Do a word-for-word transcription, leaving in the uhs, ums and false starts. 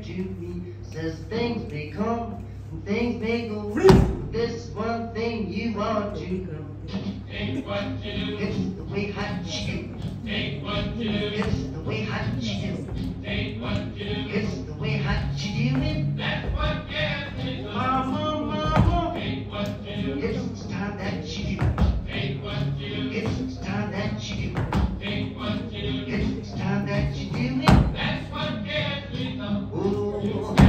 to me. Says things may come and things may go. This one thing you ought to know. Ain't what you do. It's the way hot chicken. Ain't what you do. It's the way hot chicken. Ain't what you do. It's the way hot you do it. That's what gets me so. Mama, mama. Ain't what you do. It's time that you do. Ain't what you do. It's time that you do. Ain't what you do. It's time that you do it. That's what gets me so. Oh.